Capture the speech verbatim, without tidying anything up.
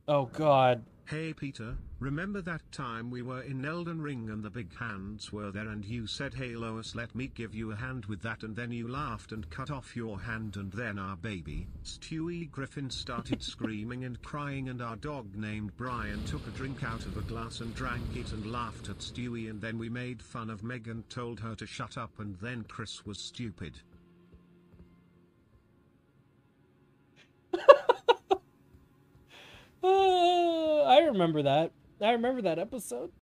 Oh God. Hey Peter, remember that time we were in Elden Ring and the big hands were there and you said, "Hey Lois, let me give you a hand with that," and then you laughed and cut off your hand, and then our baby, Stewie Griffin, started screaming and crying, and our dog named Brian took a drink out of a glass and drank it and laughed at Stewie, and then we made fun of Meg and told her to shut up, and then Chris was stupid. Uh, I remember that. I remember that episode.